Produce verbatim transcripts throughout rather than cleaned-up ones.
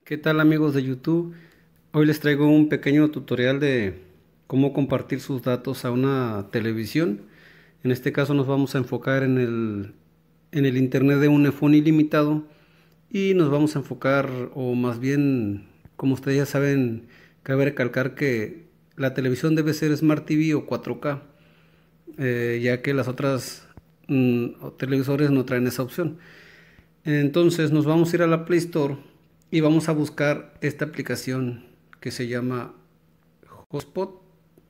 ¿Qué tal amigos de YouTube? Hoy les traigo un pequeño tutorial de cómo compartir sus datos a una televisión. En este caso nos vamos a enfocar en el, en el internet de un iPhone ilimitado y nos vamos a enfocar, o más bien, como ustedes ya saben, cabe recalcar que la televisión debe ser Smart T V o cuatro K, eh, ya que las otras mm, televisores no traen esa opción. Entonces nos vamos a ir a la Play Store y vamos a buscar esta aplicación que se llama Hotspot,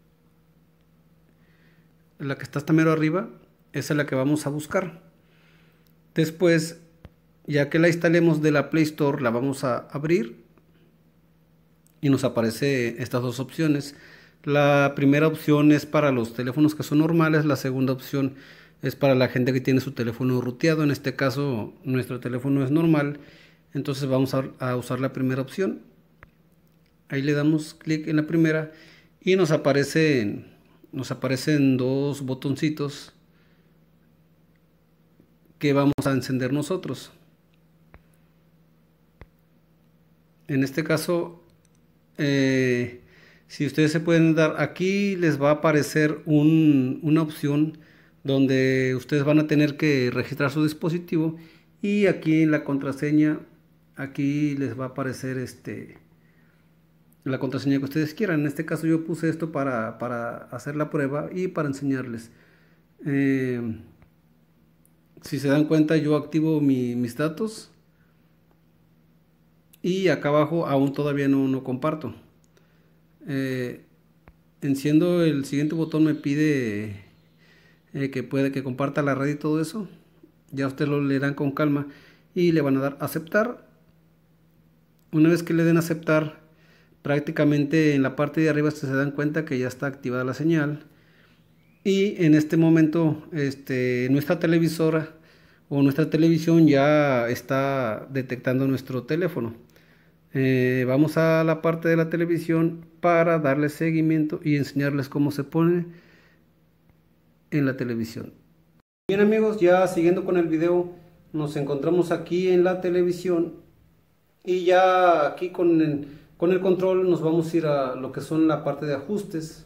la que está hasta mero arriba. Esa es la que vamos a buscar. Después, ya que la instalemos de la Play Store, la vamos a abrir y nos aparece estas dos opciones. La primera opción es para los teléfonos que son normales, la segunda opción es para la gente que tiene su teléfono ruteado. En este caso nuestro teléfono es normal, entonces vamos a, a usar la primera opción. Ahí le damos clic en la primera y nos aparecen, nos aparecen dos botoncitos que vamos a encender nosotros. En este caso, eh, si ustedes se pueden dar, aquí les va a aparecer un, una opción donde ustedes van a tener que registrar su dispositivo, y aquí en la contraseña, aquí les va a aparecer este la contraseña que ustedes quieran. En este caso yo puse esto para, para hacer la prueba y para enseñarles. Eh, si se dan cuenta, yo activo mi, mis datos y acá abajo aún todavía no, no comparto. Eh, enciendo el siguiente botón, me pide eh, que puede que comparta la red y todo eso. Ya ustedes lo leerán con calma y le van a dar aceptar. Una vez que le den aceptar, prácticamente en la parte de arriba se dan cuenta que ya está activada la señal, y en este momento este, nuestra televisora o nuestra televisión ya está detectando nuestro teléfono. Eh, vamos a la parte de la televisión para darle seguimiento y enseñarles cómo se pone en la televisión. Bien amigos, ya siguiendo con el video, nos encontramos aquí en la televisión y ya aquí con el, con el control nos vamos a ir a lo que son la parte de ajustes.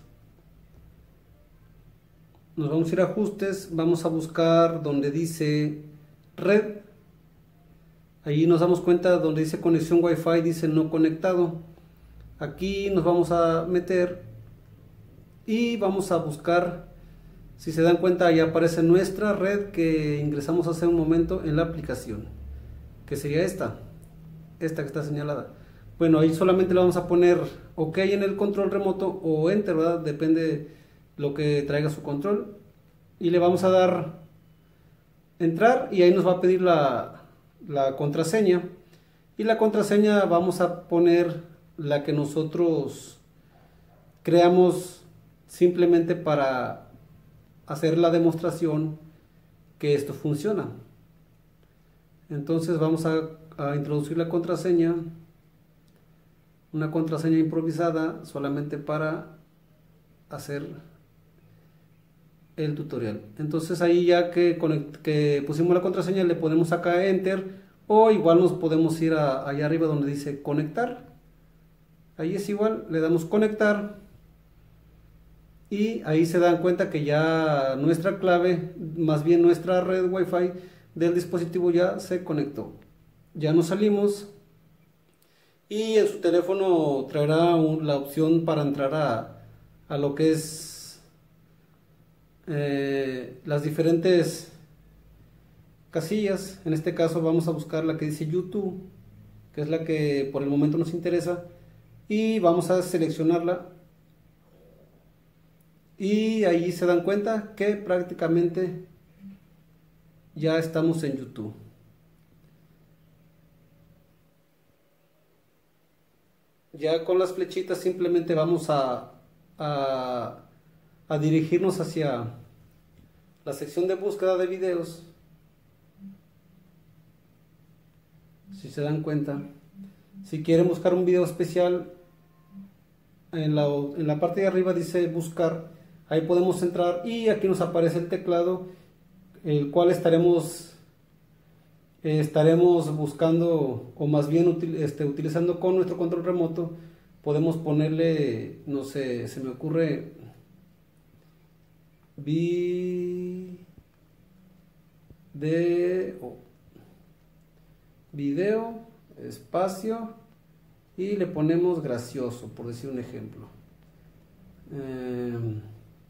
Nos vamos a ir a ajustes, vamos a buscar donde dice red. Allí nos damos cuenta donde dice conexión Wi-Fi, dice no conectado. Aquí nos vamos a meter y vamos a buscar. Si se dan cuenta, ahí aparece nuestra red que ingresamos hace un momento en la aplicación, que sería esta, esta que está señalada. Bueno, ahí solamente le vamos a poner OK en el control remoto o Enter, ¿verdad? Depende lo que traiga su control. Y le vamos a dar entrar y ahí nos va a pedir la, la contraseña. Y la contraseña vamos a poner la que nosotros creamos simplemente para hacer la demostración que esto funciona. Entonces vamos a, a introducir la contraseña, una contraseña improvisada solamente para hacer el tutorial. Entonces ahí ya que, que pusimos la contraseña, le ponemos acá Enter, o igual nos podemos ir a, allá arriba donde dice conectar. Ahí es igual, le damos conectar y ahí se dan cuenta que ya nuestra clave, más bien nuestra red Wi-Fi del dispositivo ya se conectó. Ya nos salimos y en su teléfono traerá un, la opción para entrar a, a lo que es eh, las diferentes casillas. En este caso vamos a buscar la que dice YouTube, que es la que por el momento nos interesa, y vamos a seleccionarla. Y ahí se dan cuenta que prácticamente ya estamos en YouTube. Ya con las flechitas simplemente vamos a, a, a dirigirnos hacia la sección de búsqueda de videos. Si se dan cuenta, si quieren buscar un video especial, en la, en la parte de arriba dice buscar. Ahí podemos entrar y aquí nos aparece el teclado, el cual estaremos eh, estaremos buscando, o más bien util- este, utilizando con nuestro control remoto, podemos ponerle, no sé, se me ocurre, vi de oh, video, espacio, y le ponemos gracioso, por decir un ejemplo. Eh,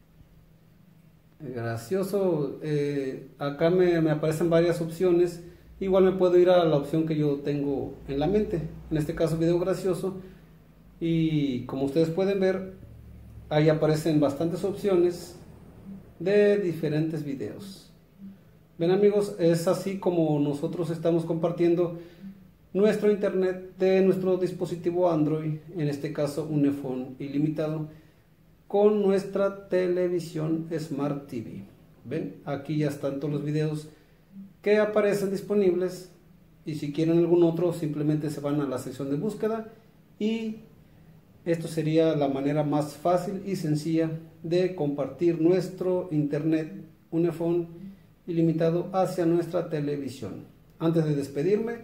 gracioso, eh, acá me, me aparecen varias opciones. Igual me puedo ir a la opción que yo tengo en la mente, en este caso video gracioso, y como ustedes pueden ver, ahí aparecen bastantes opciones de diferentes videos. Ven amigos, es así como nosotros estamos compartiendo nuestro internet de nuestro dispositivo Android, en este caso un iPhone ilimitado, con nuestra televisión Smart T V. Ven, aquí ya están todos los videos que aparecen disponibles, y si quieren algún otro simplemente se van a la sección de búsqueda, y esto sería la manera más fácil y sencilla de compartir nuestro internet, un iPhone ilimitado, hacia nuestra televisión. Antes de despedirme,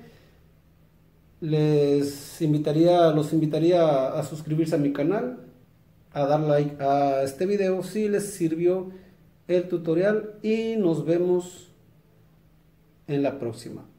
les invitaría, los invitaría a suscribirse a mi canal, a dar like a este video si les sirvió el tutorial, y nos vemos en la próxima.